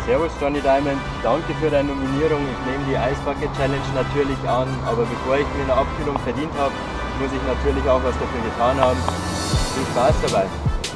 Servus Johnny Diamond, danke für deine Nominierung. Ich nehme die Ice Bucket Challenge natürlich an, aber bevor ich mir eine Abkühlung verdient habe, muss ich natürlich auch was dafür getan haben. Viel Spaß dabei!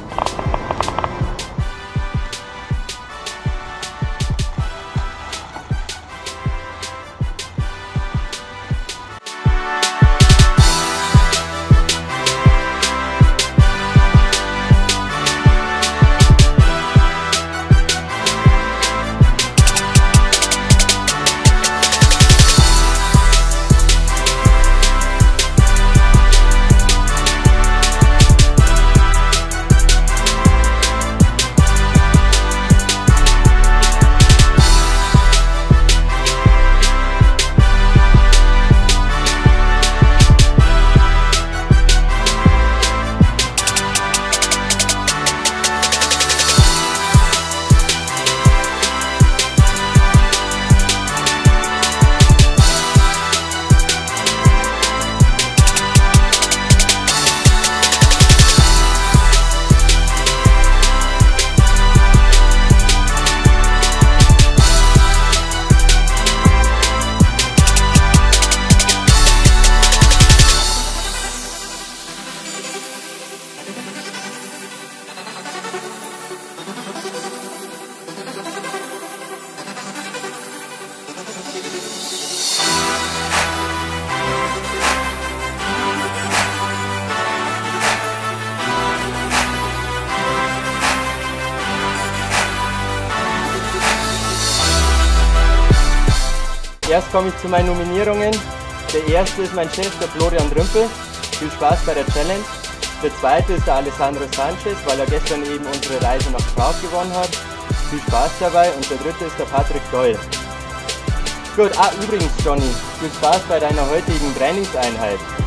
Erst komme ich zu meinen Nominierungen. Der erste ist mein Chef, der Florian Rümpel. Viel Spaß bei der Challenge. Der zweite ist der Alessandro Sanchez, weil er gestern eben unsere Reise nach Prag gewonnen hat. Viel Spaß dabei. Und der dritte ist der Patrick Doyle. Gut, übrigens Johnny, viel Spaß bei deiner heutigen Trainingseinheit.